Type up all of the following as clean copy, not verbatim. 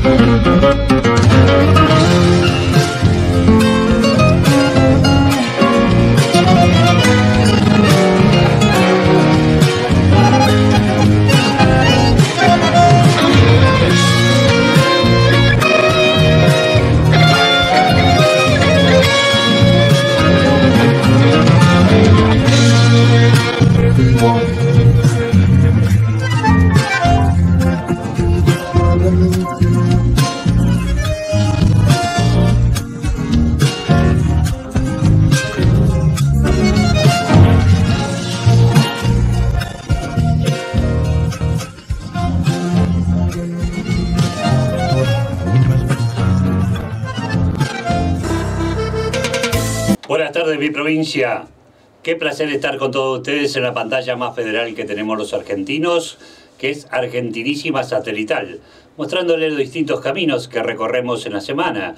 Buenas tardes, mi provincia. Qué placer estar con todos ustedes en la pantalla más federal que tenemos los argentinos, que es Argentinísima Satelital, mostrándoles los distintos caminos que recorremos en la semana.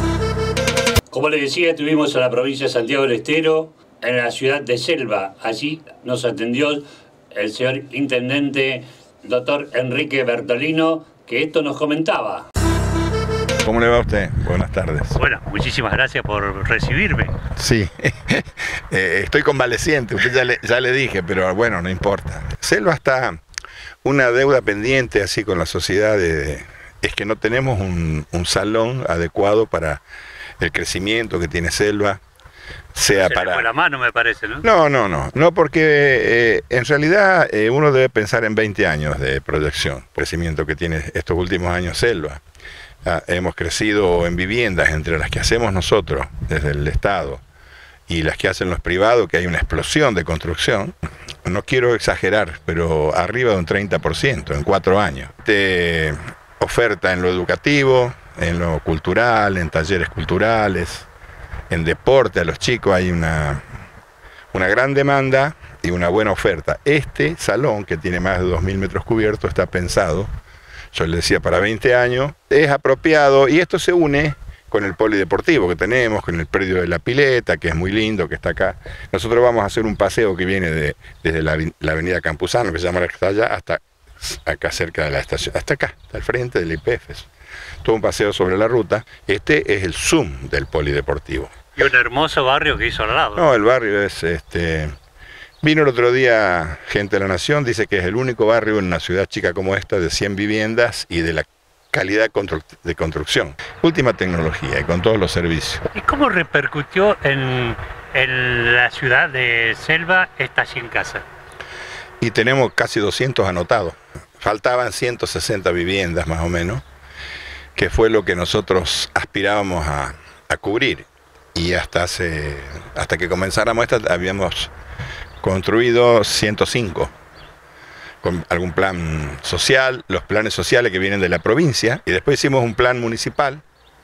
Como les decía, estuvimos en la provincia de Santiago del Estero, en la ciudad de Selva. Allí nos atendió el señor intendente, doctor Enrique Bertolino, que esto nos comentaba. ¿Cómo le va a usted? Buenas tardes. Bueno, muchísimas gracias por recibirme. Sí, estoy convaleciente, usted ya le dije, pero bueno, no importa. Selva está una deuda pendiente así con la sociedad, es que no tenemos un salón adecuado para el crecimiento que tiene Selva. Sea para... le fue la mano, me parece, ¿no? No, porque en realidad uno debe pensar en 20 años de proyección, crecimiento que tiene estos últimos años Selva. Hemos crecido en viviendas entre las que hacemos nosotros desde el Estado y las que hacen los privados, que hay una explosión de construcción. No quiero exagerar, pero arriba de un 30% en 4 años. Oferta en lo educativo, en lo cultural, en talleres culturales, en deporte a los chicos hay una gran demanda y una buena oferta. Este salón, que tiene más de 2.000 metros cubiertos, está pensado, yo le decía, para 20 años, es apropiado, y esto se une con el polideportivo que tenemos, con el predio de la pileta, que es muy lindo, que está acá. Nosotros vamos a hacer un paseo que viene desde la avenida Campuzano, que se llama la que está allá, hasta acá cerca de la estación, hasta acá, hasta el frente del IPF. Todo un paseo sobre la ruta. Este es el Zoom del polideportivo. Y un hermoso barrio que hizo al lado. No, el barrio es... Vino el otro día gente de La Nación, dice que es el único barrio en una ciudad chica como esta de 100 viviendas y de la calidad de construcción. Última tecnología y con todos los servicios. ¿Y cómo repercutió en la ciudad de Selva esta 100 casas? Y tenemos casi 200 anotados. Faltaban 160 viviendas más o menos, que fue lo que nosotros aspirábamos a cubrir. Y hasta que comenzáramos esta habíamos construido 105, con algún plan social, los planes sociales que vienen de la provincia, y después hicimos un plan municipal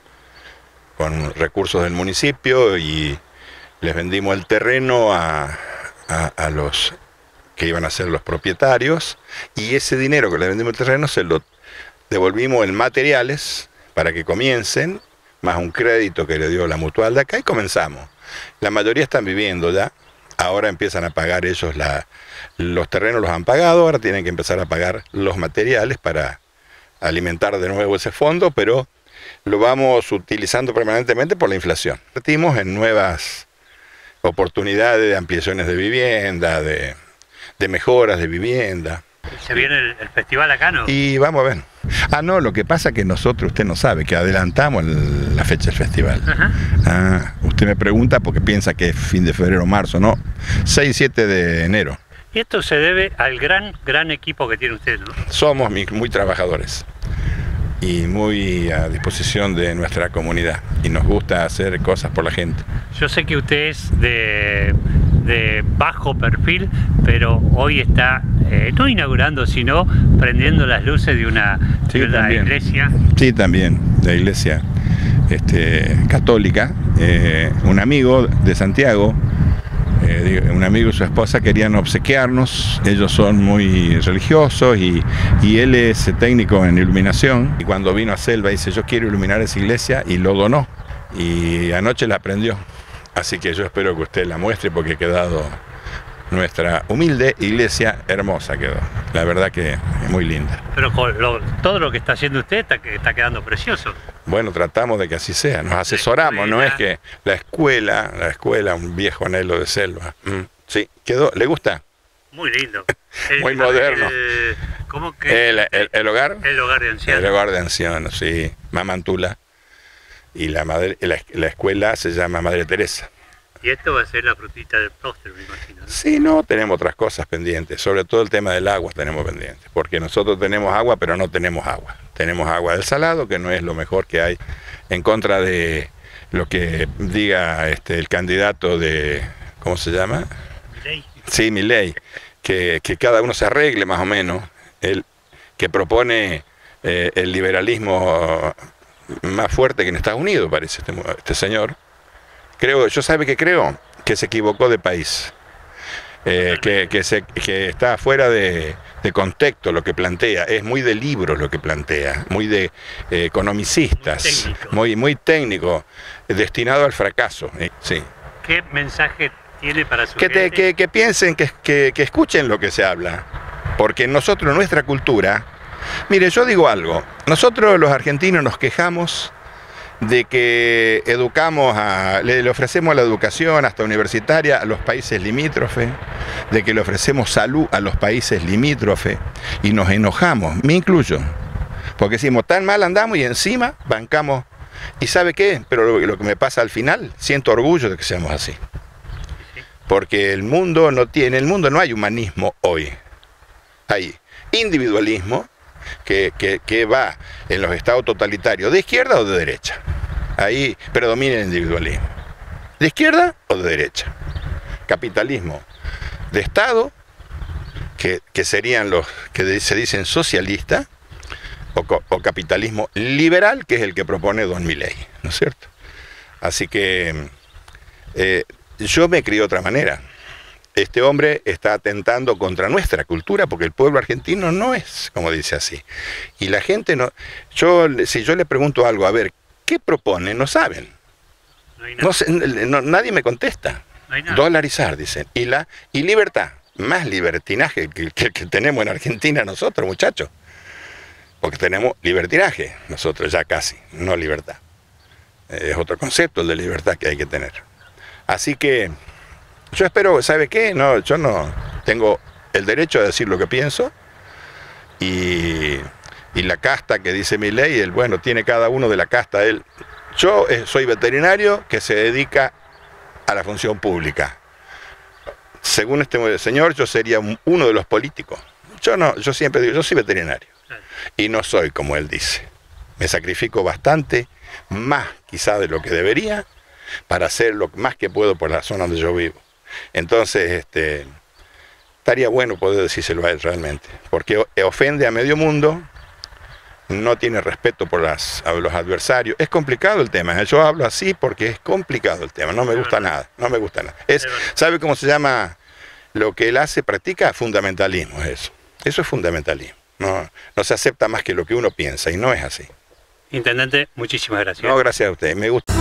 con recursos del municipio y les vendimos el terreno a los que iban a ser los propietarios, y ese dinero que les vendimos el terreno se lo devolvimos en materiales para que comiencen, más un crédito que le dio la mutual de acá, y comenzamos. La mayoría están viviendo ya. Ahora empiezan a pagar ellos, los terrenos los han pagado, ahora tienen que empezar a pagar los materiales para alimentar de nuevo ese fondo, pero lo vamos utilizando permanentemente por la inflación. Invertimos en nuevas oportunidades de ampliaciones de vivienda, de mejoras de vivienda. ¿Se viene el festival acá, no? Y vamos a ver. No, lo que pasa es que nosotros, usted no sabe, que adelantamos la fecha del festival. Usted me pregunta porque piensa que es fin de febrero o marzo, no, 6 y 7 de enero. Y esto se debe al gran equipo que tiene usted, ¿no? Somos muy trabajadores y muy a disposición de nuestra comunidad, y nos gusta hacer cosas por la gente. Yo sé que usted es de bajo perfil, pero hoy está no inaugurando, sino prendiendo las luces de una iglesia. Sí, también, la iglesia católica. Un amigo de Santiago, un amigo y su esposa querían obsequiarnos. Ellos son muy religiosos y él es técnico en iluminación, y cuando vino a Selva dice: yo quiero iluminar esa iglesia, y lo donó, y anoche la prendió. Así que yo espero que usted la muestre porque he quedado nuestra humilde iglesia hermosa quedó. La verdad que es muy linda. Pero con todo lo que está haciendo usted está quedando precioso. Bueno, tratamos de que así sea, nos asesoramos, no es que la escuela, un viejo anhelo de selva. Sí, quedó, ¿le gusta? Muy lindo. Muy moderno. ¿Cómo que? El hogar. El hogar de ancianos. El hogar de ancianos, sí. Mamantula. Y la escuela se llama Madre Teresa. Y esto va a ser la frutita del postre, me imagino, ¿no? Sí, no, tenemos otras cosas pendientes. Sobre todo el tema del agua tenemos pendiente. Porque nosotros tenemos agua, pero no tenemos agua. Tenemos agua del salado, que no es lo mejor que hay, en contra de lo que diga el candidato de... ¿Cómo se llama? Milei. Sí, Milei. Que cada uno se arregle más o menos. El que propone el liberalismo más fuerte que en Estados Unidos, parece este señor. ¿Sabe qué creo? Que se equivocó de país. Que está fuera de contexto lo que plantea. Es muy de libros lo que plantea, muy de economicistas, muy técnico, destinado al fracaso. Sí. ¿Qué mensaje tiene para su gente? Que piensen, que escuchen lo que se habla. Porque nosotros, nuestra cultura... Mire, yo digo algo. Nosotros los argentinos nos quejamos de que le ofrecemos la educación hasta universitaria a los países limítrofes, de que le ofrecemos salud a los países limítrofes, y nos enojamos, me incluyo, porque decimos, tan mal andamos y encima bancamos. ¿Y sabe qué? Pero lo que me pasa al final, siento orgullo de que seamos así. Porque en el mundo no hay humanismo hoy. Hay individualismo que va en los estados totalitarios, ¿de izquierda o de derecha? Ahí predomina el individualismo. ¿De izquierda o de derecha? Capitalismo de Estado, que serían los que se dicen socialistas, o capitalismo liberal, que es el que propone don Milei, ¿no es cierto? Así que yo me crié de otra manera. Este hombre está atentando contra nuestra cultura, porque el pueblo argentino no es, como dice así. Y la gente no... Si yo le pregunto algo, a ver, ¿qué propone? No saben. No hay nada. Nadie me contesta. No hay nada. Dolarizar, dicen. Y libertad. Más libertinaje que tenemos en Argentina nosotros, muchachos. Porque tenemos libertinaje, nosotros ya casi, no libertad. Es otro concepto el de libertad que hay que tener. Así que... yo espero, ¿sabe qué? Yo no tengo el derecho a decir lo que pienso, y la casta que dice Milei, bueno, tiene cada uno de la casta. Yo soy veterinario que se dedica a la función pública. Según este señor, yo sería uno de los políticos. Yo siempre digo, yo soy veterinario, y no soy como él dice. Me sacrifico bastante, más quizá de lo que debería, para hacer lo más que puedo por la zona donde yo vivo. Entonces, estaría bueno poder decírselo a él realmente, porque ofende a medio mundo, no tiene respeto por a los adversarios. Es complicado el tema, yo hablo así porque es complicado el tema, no me gusta nada, no me gusta nada. ¿Sabe cómo se llama lo que él hace? Practica fundamentalismo, eso es fundamentalismo. No se acepta más que lo que uno piensa, y no es así. Intendente, muchísimas gracias. No, gracias a usted, me gusta.